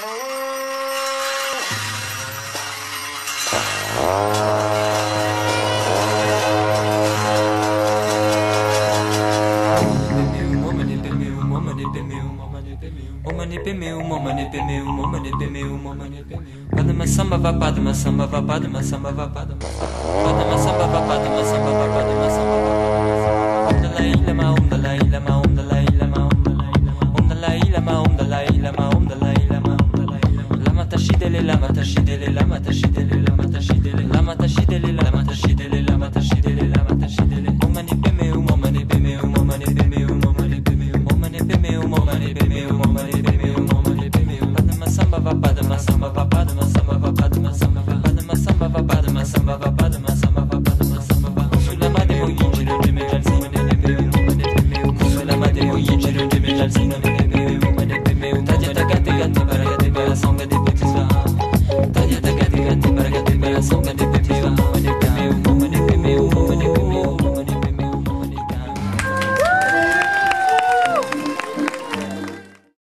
Padma samba va padma samba va padma samba va padma padma samba va padma samba va padma samba va om dalai lama om dalai lama om dalai lama om dalai lama om dalai lama om dalai lama om dalai lama lama tashidele lama tashidele lama tashidele lama tashidele lama tashidele lama tashidele lama tashidele lama tashidele omani peme omani peme omani peme omani peme omani peme omani peme omani peme omani peme padma samba va padma samba va padma samba va padma samba va padma samba va padma samba va padma samba va padma samba va sulla madre o yinjiro de me jalsina de me omani peme sulla madre o yinjiro de me jalsina de me omani peme taja tagate gatti baragate bela songa de putisva taja tagate gatti baragate bela songa de